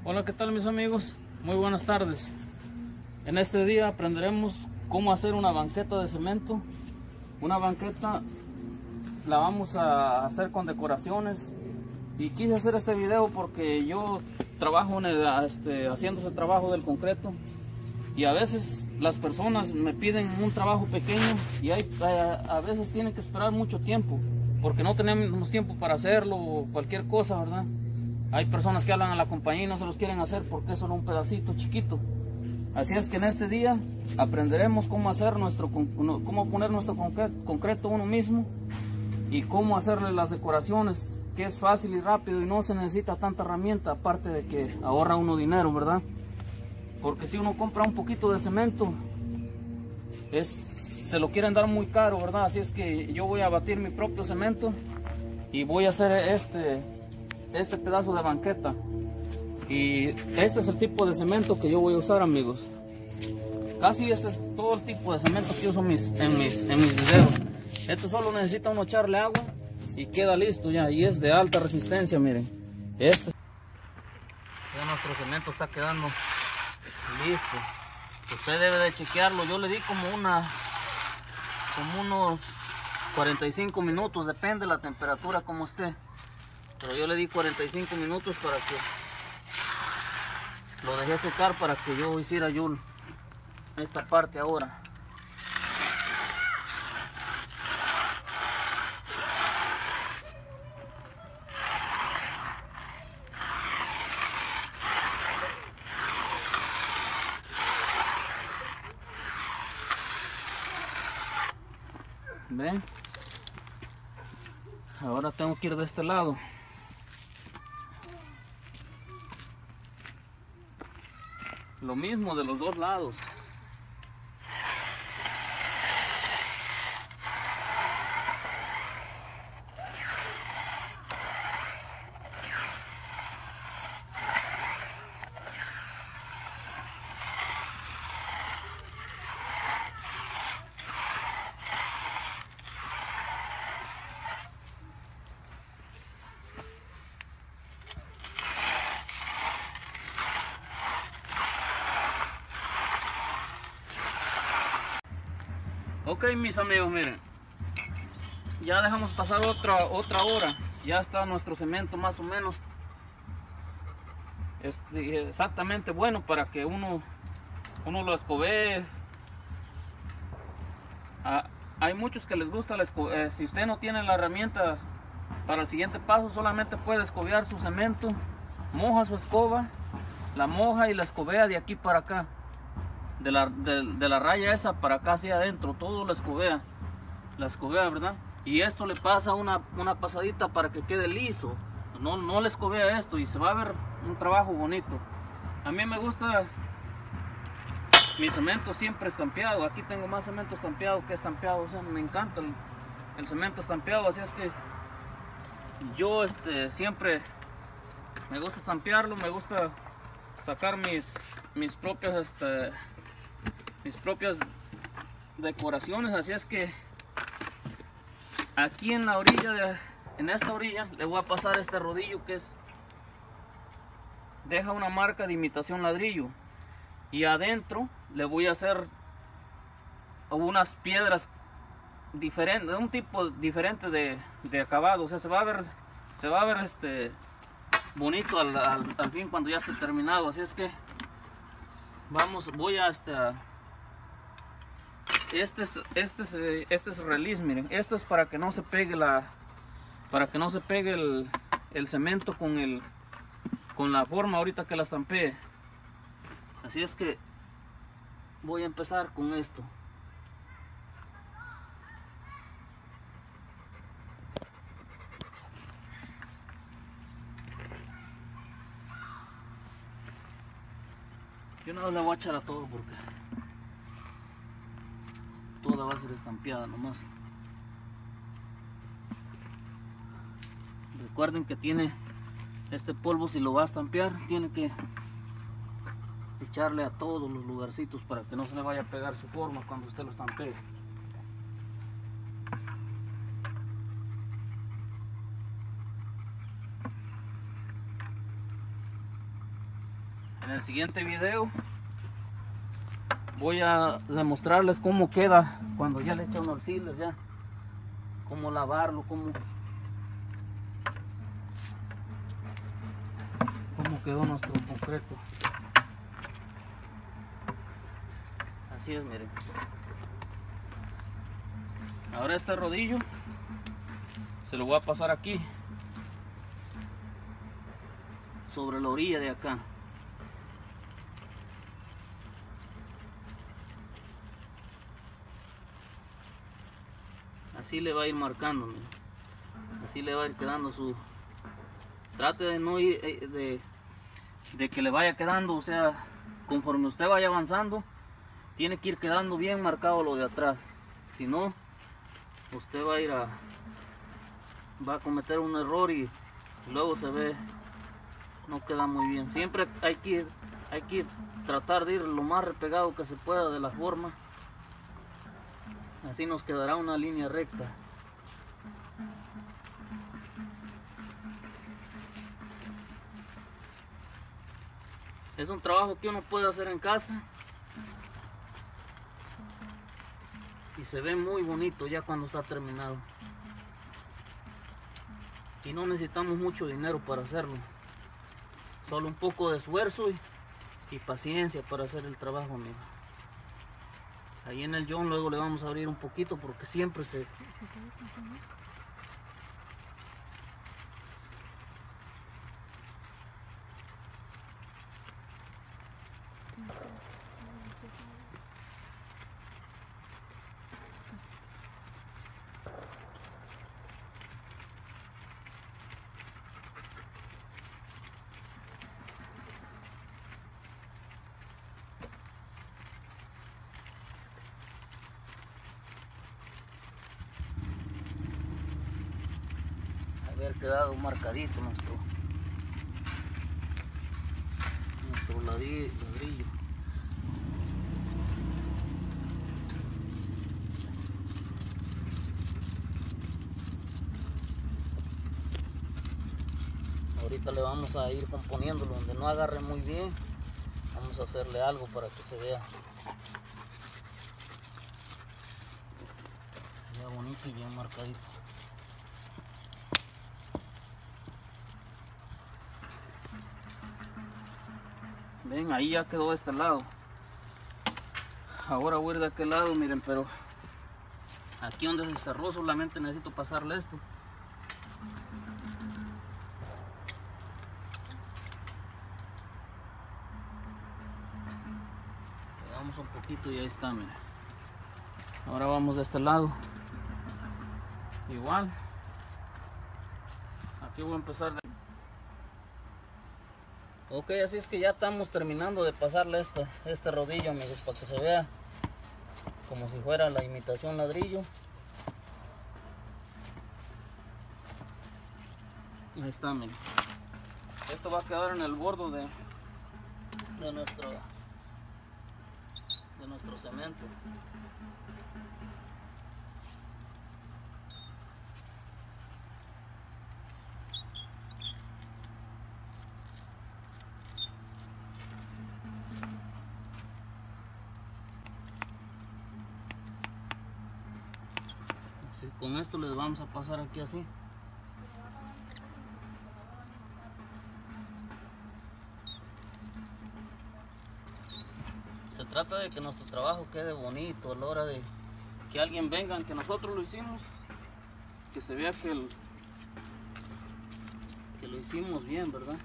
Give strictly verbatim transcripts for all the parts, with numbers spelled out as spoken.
Hola, ¿qué tal mis amigos? Muy buenas tardes. En este día aprenderemos cómo hacer una banqueta de cemento. Una banqueta la vamos a hacer con decoraciones. Y quise hacer este video porque yo trabajo en el, este, haciendo ese trabajo del concreto. Y a veces las personas me piden un trabajo pequeño y hay, a, a veces tienen que esperar mucho tiempo porque no tenemos tiempo para hacerlo o cualquier cosa, ¿verdad? Hay personas que hablan a la compañía y no se los quieren hacer porque es solo un pedacito chiquito. Así es que en este día aprenderemos cómo hacer nuestro, cómo poner nuestro concreto uno mismo y cómo hacerle las decoraciones, que es fácil y rápido y no se necesita tanta herramienta, aparte de que ahorra uno dinero, ¿verdad? Porque si uno compra un poquito de cemento, es, se lo quieren dar muy caro, ¿verdad? Así es que yo voy a batir mi propio cemento y voy a hacer este, este pedazo de banqueta. Y este es el tipo de cemento que yo voy a usar, amigos. Casi este es todo el tipo de cemento que uso mis, en, mis, en mis videos. Esto solo necesita uno echarle agua y queda listo ya. Y es de alta resistencia, miren. Este ya nuestro cemento está quedando listo. Usted debe de chequearlo. Yo le di como una como unos cuarenta y cinco minutos, depende de la temperatura como esté, pero yo le di cuarenta y cinco minutos para que lo dejé secar para que yo hiciera yo esta parte ahora. ¿Ven? Ahora tengo que ir de este lado. Lo mismo de los dos lados. Ok, mis amigos, miren, ya dejamos pasar otra, otra hora, ya está nuestro cemento más o menos este, exactamente bueno para que uno, uno lo escobee. Ah, hay muchos que les gusta, la esco eh, si usted no tiene la herramienta para el siguiente paso, solamente puede escobear su cemento, moja su escoba, la moja y la escobea de aquí para acá. De la, de, de la raya esa para acá hacia adentro, todo la escobea, la escobea, ¿verdad? Y esto le pasa una, una pasadita para que quede liso, no, no le escobea esto y se va a ver un trabajo bonito. A mí me gusta mi cemento siempre estampeado, aquí tengo más cemento estampeado que estampeado, o sea, me encanta el, el cemento estampeado, así es que yo este, siempre me gusta estampearlo, me gusta sacar mis, mis propias este, mis propias decoraciones. Así es que aquí en la orilla de, en esta orilla le voy a pasar este rodillo que es deja una marca de imitación ladrillo, y adentro le voy a hacer unas piedras diferentes, de un tipo diferente de, de acabado, o sea, se va a ver se va a ver este bonito al, al, al fin cuando ya esté terminado. Así es que vamos, voy a este Este es, este es, este es release, miren, esto es para que no se pegue la, para que no se pegue el, el cemento con el, con la forma ahorita que la estampee. Así es que voy a empezar con esto. Yo no le voy a echar a todo porque toda va a ser estampeada nomás. Recuerden que tiene este polvo, si lo va a estampear tiene que echarle a todos los lugarcitos para que no se le vaya a pegar su forma cuando usted lo estampee. En el siguiente video voy a demostrarles cómo queda cuando ya le echa uno al sealer, ya cómo lavarlo, cómo cómo quedó nuestro concreto. Así es, miren. Ahora este rodillo se lo voy a pasar aquí sobre la orilla de acá. Así le va a ir marcando, miren. Así le va a ir quedando su... Trate de no ir, de, de que le vaya quedando, o sea, conforme usted vaya avanzando, tiene que ir quedando bien marcado lo de atrás. Si no, usted va a ir a... va a cometer un error y luego se ve, no queda muy bien. Siempre hay que ir, hay que tratar de ir lo más repegado que se pueda de la forma. Así nos quedará una línea recta. Es un trabajo que uno puede hacer en casa y se ve muy bonito ya cuando está terminado. Y no necesitamos mucho dinero para hacerlo, solo un poco de esfuerzo y, y paciencia para hacer el trabajo, amigo. Ahí en el John luego le vamos a abrir un poquito porque siempre se... haber quedado marcadito nuestro nuestro ladrillo. Ahorita le vamos a ir componiéndolo donde no agarre muy bien. Vamos a hacerle algo para que se vea se vea bonito y bien marcadito. Ven, ahí ya quedó este lado. Ahora voy a ir de aquel lado, miren, pero aquí donde se cerró solamente necesito pasarle esto. Le damos un poquito y ahí está, miren. Ahora vamos de este lado. Igual. Aquí voy a empezar de... Ok, así es que ya estamos terminando de pasarle este, este rodillo, amigos, para que se vea como si fuera la imitación ladrillo. Ahí está, miren. Esto va a quedar en el borde de, de nuestro de nuestro cemento. Así, con esto les vamos a pasar aquí así. Se trata de que nuestro trabajo quede bonito a la hora de que alguien venga, que nosotros lo hicimos, que se vea que, el, que lo hicimos bien, ¿verdad?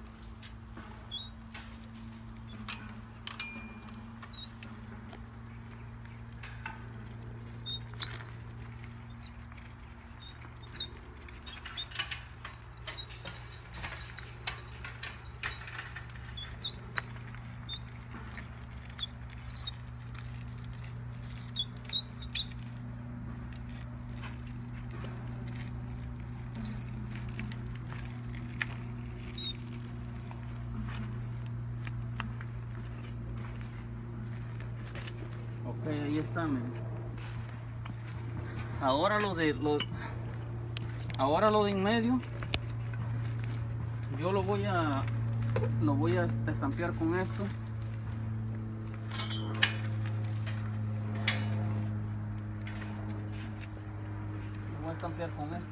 Ok, ahí está, miren. Ahora lo de lo, ahora lo de en medio, yo lo voy a lo voy a estampear con esto. Lo voy a estampear con esto.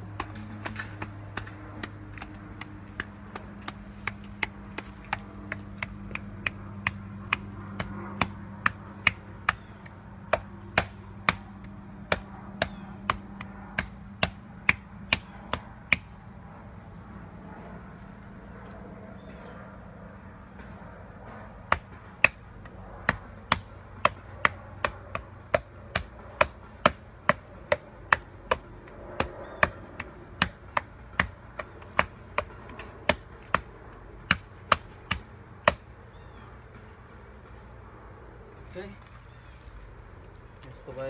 Esto va a ir,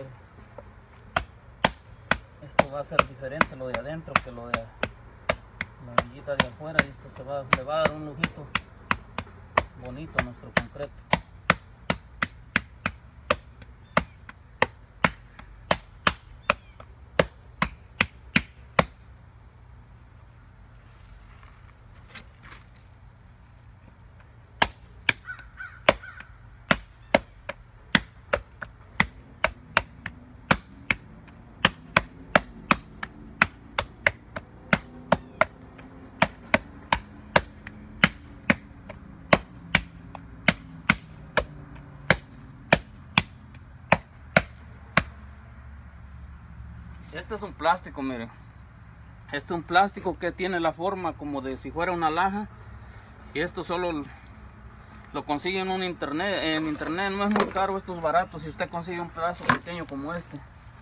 esto va a ser diferente lo de adentro que lo de la orillita de afuera, y esto se va, le va a dar un lujito bonito a nuestro concreto. Este es un plástico, miren. Este es un plástico que tiene la forma como de si fuera una laja. Y esto solo lo consigue en un internet. En internet no es muy caro, esto es barato. Si usted consigue un pedazo pequeño como este.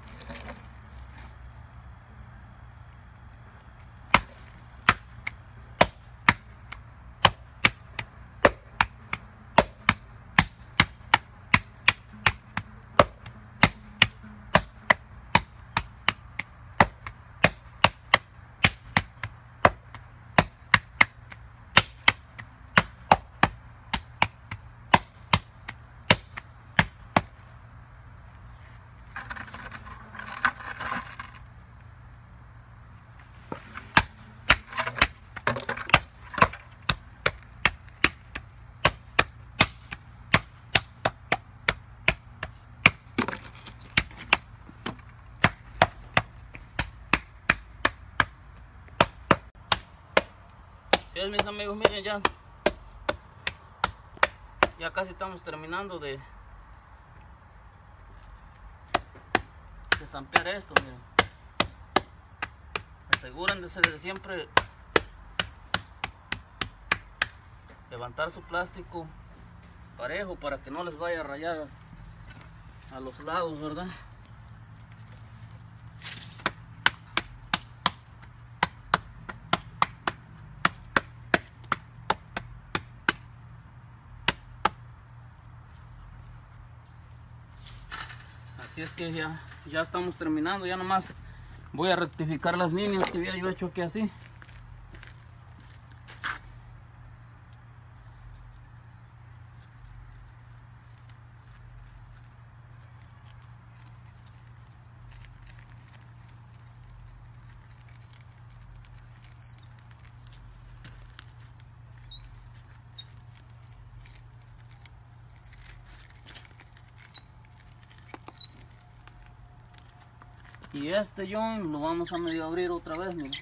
Bien, mis amigos, miren, ya ya casi estamos terminando de, de estampear esto. Miren, asegúrense de siempre levantar su plástico parejo para que no les vaya a rayar a los lados, ¿verdad? Así es que ya, ya estamos terminando. Ya nomás voy a rectificar las líneas que había yo hecho aquí así. Y este John lo vamos a medio abrir otra vez, mira.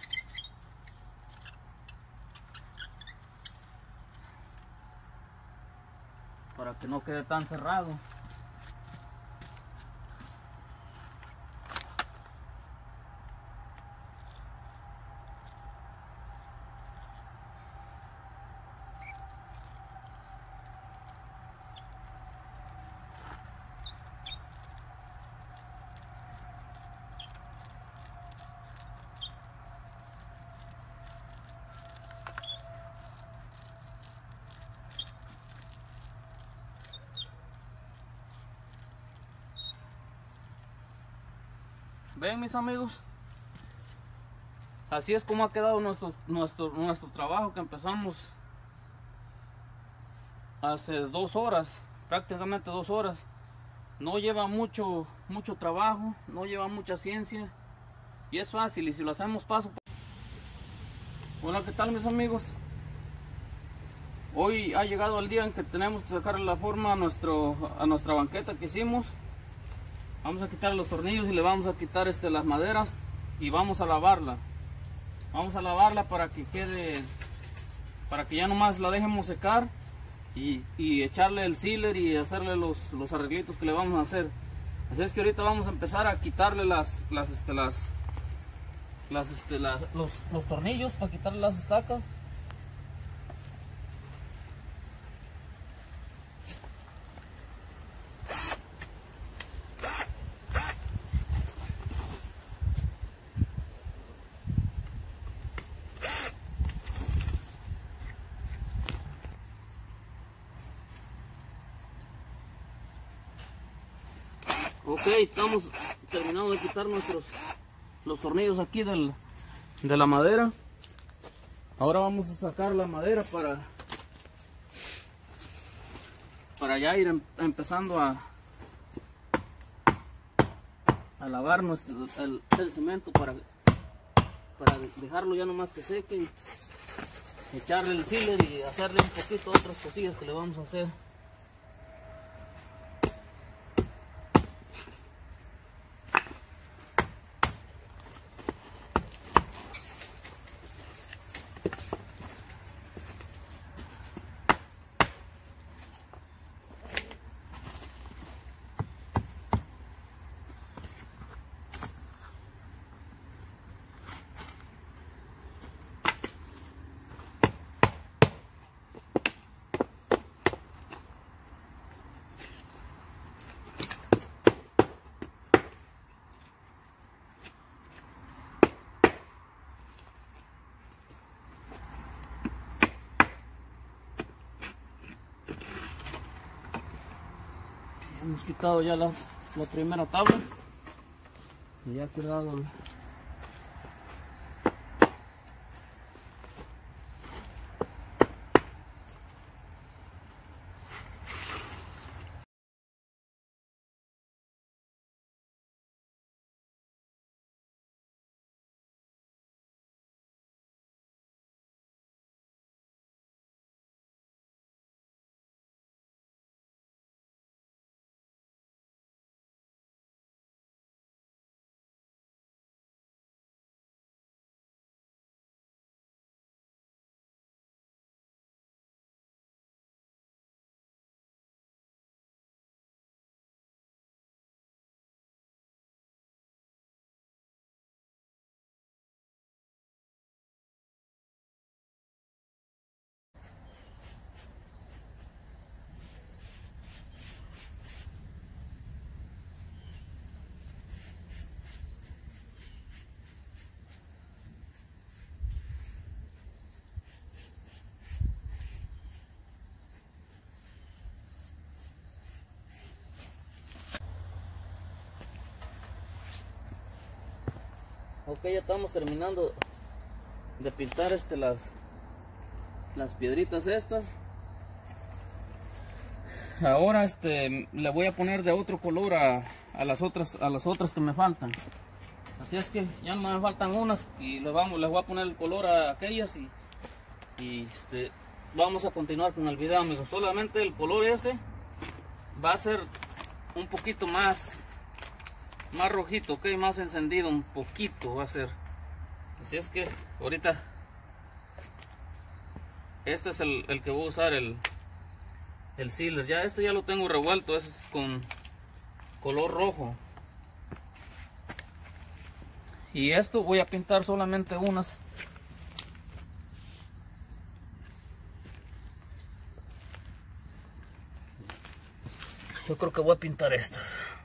Para que no quede tan cerrado. Ven, mis amigos, así es como ha quedado nuestro, nuestro, nuestro trabajo que empezamos hace dos horas, prácticamente dos horas. No lleva mucho, mucho trabajo, no lleva mucha ciencia y es fácil, y si lo hacemos paso por... Hola, ¿qué tal, mis amigos? Hoy ha llegado el día en que tenemos que sacarle la forma a, nuestro, a nuestra banqueta que hicimos. Vamos a quitar los tornillos y le vamos a quitar este, las maderas y vamos a lavarla. Vamos a lavarla para que quede, para que ya nomás la dejemos secar y, y echarle el sealer y hacerle los, los arreglitos que le vamos a hacer. Así es que ahorita vamos a empezar a quitarle las, las, este, las, las, este, las, los, los tornillos para quitarle las estacas. Ok, estamos terminando de quitar nuestros los tornillos aquí del, de la madera. Ahora vamos a sacar la madera para para ya ir em, empezando a a lavar nuestro, el, el cemento para, para dejarlo ya nomás que seque y echarle el sealer y hacerle un poquito otras cosillas que le vamos a hacer. Hemos quitado ya la, la primera tabla y ya ha quedado el, Ok, ya estamos terminando de pintar este, las, las piedritas estas. Ahora este, le voy a poner de otro color a, a, las otras, a las otras que me faltan. Así es que ya no me faltan unas y le vamos, les voy a poner el color a aquellas y, y este, vamos a continuar con el video, amigos. Solamente el color ese va a ser un poquito más más rojito, ok, más encendido un poquito va a ser. Así es que ahorita este es el, el que voy a usar, el, el sealer. Ya este ya lo tengo revuelto, es con color rojo. Y esto voy a pintar solamente unas. Yo creo que voy a pintar estas.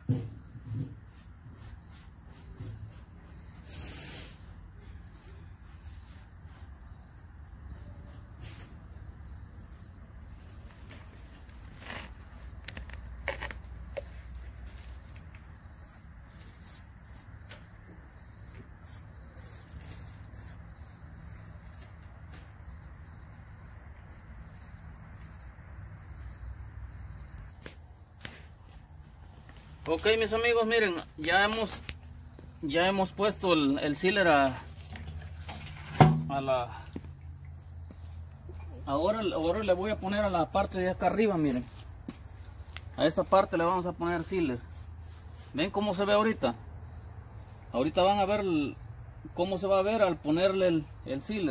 Ok, mis amigos, miren, ya hemos ya hemos puesto el, el sealer a, a la Ahora, ahora le voy a poner a la parte de acá arriba, miren. A esta parte le vamos a poner sealer. ¿Ven cómo se ve ahorita? Ahorita van a ver el, cómo se va a ver al ponerle el, el sealer.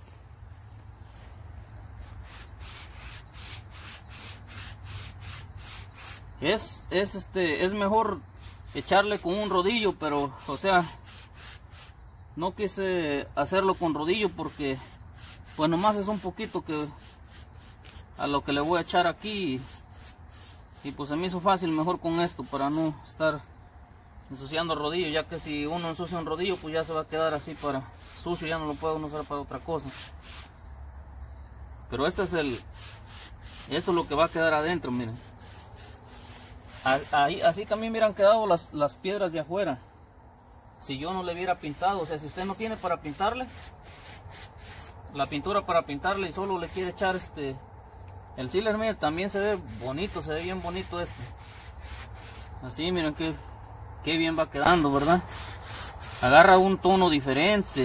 Es, es, este, es mejor echarle con un rodillo, pero, o sea, no quise hacerlo con rodillo porque, pues nomás es un poquito que a lo que le voy a echar aquí. Y pues se me hizo fácil mejor con esto para no estar ensuciando el rodillo, ya que si uno ensucia un rodillo pues ya se va a quedar así para sucio, ya no lo puedo usar para otra cosa. Pero este es el, esto es lo que va a quedar adentro, miren. Ahí, así también hubieran quedado las, las piedras de afuera, si yo no le hubiera pintado. O sea, si usted no tiene para pintarle, la pintura para pintarle y solo le quiere echar este el sealer, miren, también se ve bonito, se ve bien bonito este. Así, miren que qué bien va quedando, ¿verdad? Agarra un tono diferente.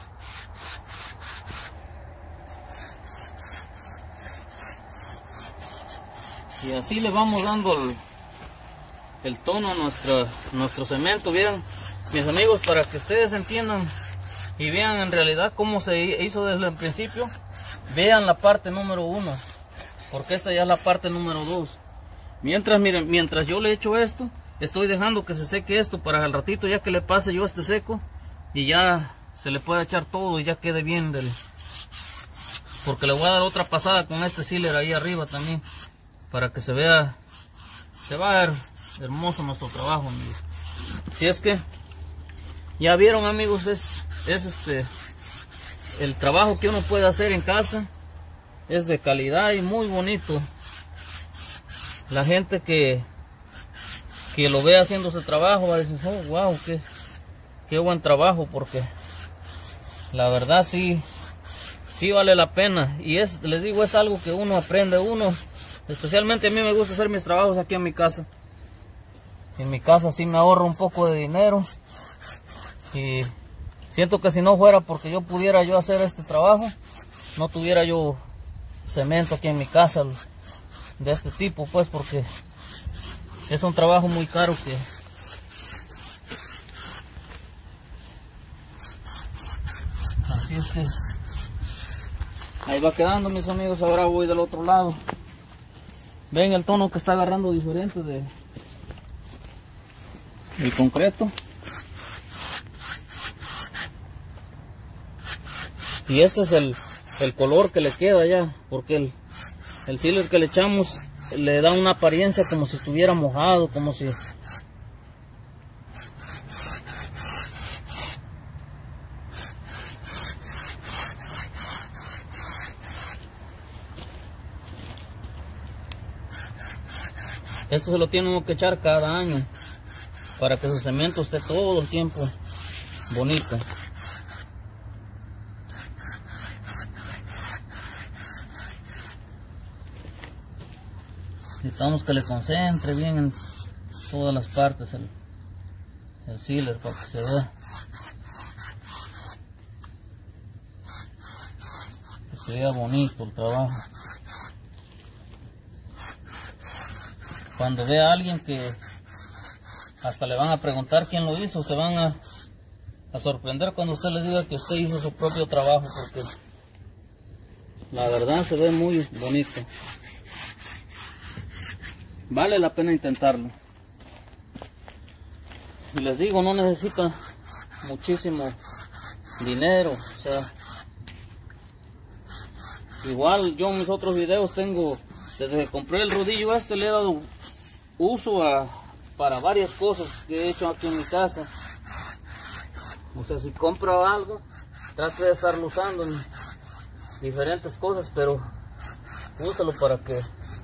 Y así le vamos dando el, el tono a nuestro, nuestro cemento, ¿vieron? Mis amigos, para que ustedes entiendan y vean en realidad cómo se hizo desde el principio, vean la parte número uno. Porque esta ya es la parte número dos. Mientras, miren, mientras yo le echo esto, estoy dejando que se seque esto para al ratito ya que le pase yo este seco y ya se le puede echar todo y ya quede bien del... Porque le voy a dar otra pasada con este sealer ahí arriba también para que se vea, se va a ver hermoso nuestro trabajo, amigos. Si es que ya vieron, amigos, es, es este el trabajo que uno puede hacer en casa. Es de calidad y muy bonito. La gente que, que lo ve haciendo ese trabajo va a decir, oh, wow, qué, qué buen trabajo, porque la verdad sí, sí vale la pena. Y es, les digo, es algo que uno aprende, uno, especialmente a mí me gusta hacer mis trabajos aquí en mi casa. En mi casa sí me ahorro un poco de dinero. Y siento que si no fuera porque yo pudiera yo hacer este trabajo, no tuviera yo cemento aquí en mi casa de este tipo, pues, porque es un trabajo muy caro que así es que ahí va quedando, mis amigos. Ahora voy del otro lado. Ven el tono que está agarrando diferente de el concreto. Y este es el el color que le queda ya, porque el, el sealer que le echamos le da una apariencia como si estuviera mojado, como si esto se lo tienen que echar cada año para que su cemento esté todo el tiempo bonito. Necesitamos que le concentre bien en todas las partes el, el sealer para que se vea, que se vea bonito el trabajo. Cuando vea a alguien que hasta le van a preguntar quién lo hizo, se van a, a sorprender cuando usted le diga que usted hizo su propio trabajo, porque la verdad se ve muy bonito. Vale la pena intentarlo. Y les digo, no necesita muchísimo dinero. O sea, igual yo en mis otros videos tengo, desde que compré el rodillo este, le he dado uso a, para varias cosas que he hecho aquí en mi casa. O sea, si compro algo, trate de estarlo usando en diferentes cosas, pero úsalo para que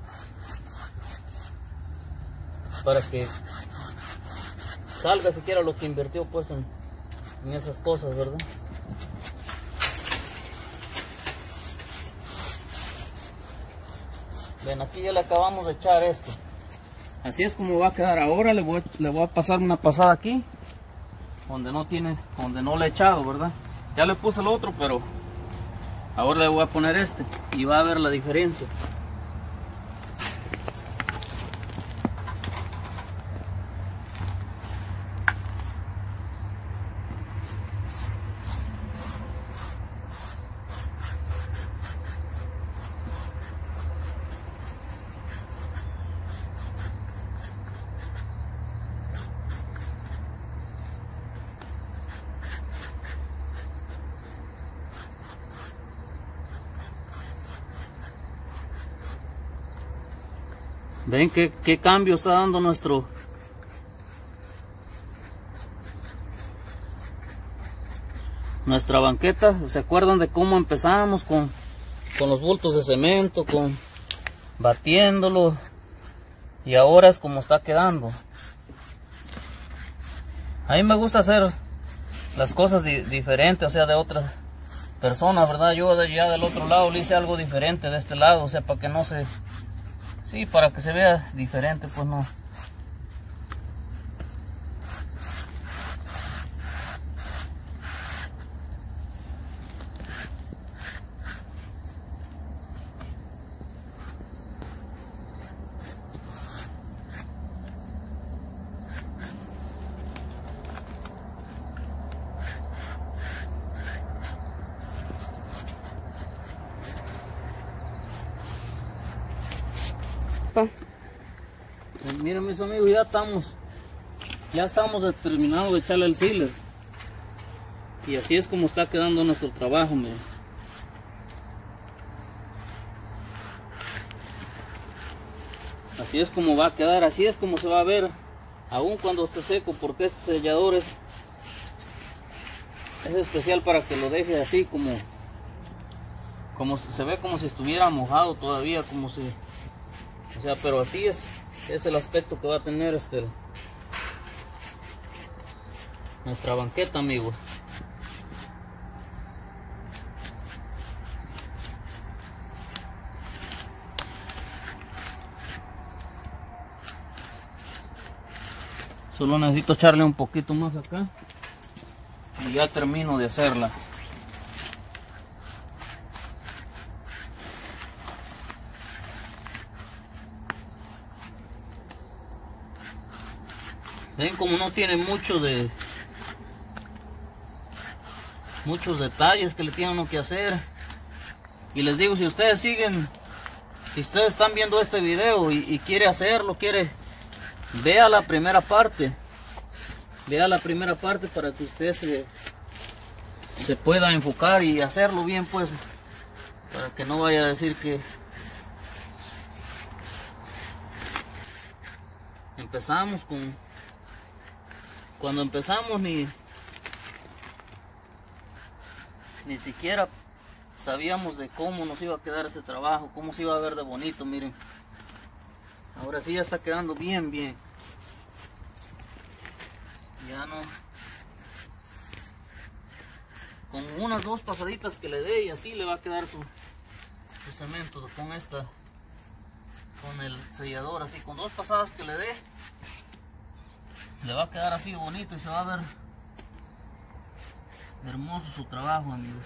para que salga siquiera lo que invirtió pues en, en esas cosas, ¿verdad? Ven, aquí ya le acabamos de echar esto. Así es como va a quedar. Ahora le voy, le voy a pasar una pasada aquí donde no tiene, donde no le he echado, ¿verdad? Ya le puse el otro, pero Ahora le voy a poner este y va a ver la diferencia. Ven qué, qué cambio está dando nuestro nuestra banqueta. ¿Se acuerdan de cómo empezamos con, con los bultos de cemento, con batiéndolo? Y ahora es como está quedando. A mí me gusta hacer las cosas di diferentes, o sea, de otras personas, ¿verdad? Yo de allá del otro lado le hice algo diferente de este lado, o sea, para que no se... Sí, para que se vea diferente, pues no. Pues miren mis amigos, ya estamos ya estamos terminados de echarle el sealer y así es como está quedando nuestro trabajo. Miren, así es como va a quedar, así es como se va a ver aún cuando esté seco, porque este sellador es, es especial para que lo deje así como como se ve, como si estuviera mojado todavía, como si, o sea, pero así es es el aspecto que va a tener este nuestra banqueta, amigos. Solo necesito echarle un poquito más acá y ya termino de hacerla. Ven como no tiene mucho de muchos detalles que le tiene uno que hacer. Y les digo, si ustedes siguen, si ustedes están viendo este video y, y quiere hacerlo, quiere, vea la primera parte, vea la primera parte para que usted se, se pueda enfocar y hacerlo bien, pues, para que no vaya a decir que empezamos con cuando empezamos ni ni siquiera sabíamos de cómo nos iba a quedar ese trabajo, cómo se iba a ver de bonito. Miren, ahora sí ya está quedando bien bien, ya no, con unas dos pasaditas que le dé y así le va a quedar su, su cemento con esta, con el sellador, así con dos pasadas que le dé le va a quedar así bonito y se va a ver hermoso su trabajo, amigos.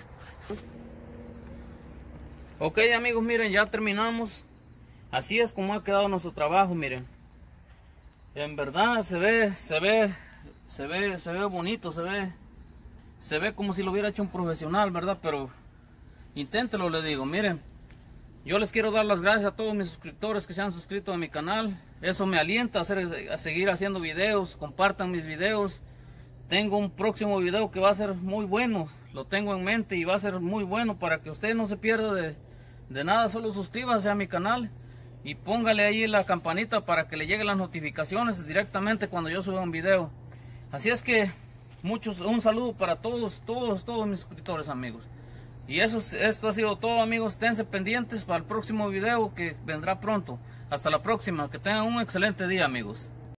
Ok, amigos, miren, ya terminamos. Así es como ha quedado nuestro trabajo. Miren, en verdad se ve se ve se ve se ve bonito, se ve se ve como si lo hubiera hecho un profesional, verdad, pero inténtelo, le digo. Miren, yo les quiero dar las gracias a todos mis suscriptores que se han suscrito a mi canal. Eso me alienta a, hacer, a seguir haciendo videos. Compartan mis videos. Tengo un próximo video que va a ser muy bueno. Lo tengo en mente y va a ser muy bueno para que usted no se pierda de, de nada. Solo suscríbase a mi canal y póngale ahí la campanita para que le lleguen las notificaciones directamente cuando yo suba un video. Así es que muchos, un saludo para todos, todos, todos mis suscriptores, amigos. Y eso, esto ha sido todo, amigos. Esténse pendientes para el próximo video que vendrá pronto. Hasta la próxima. Que tengan un excelente día, amigos.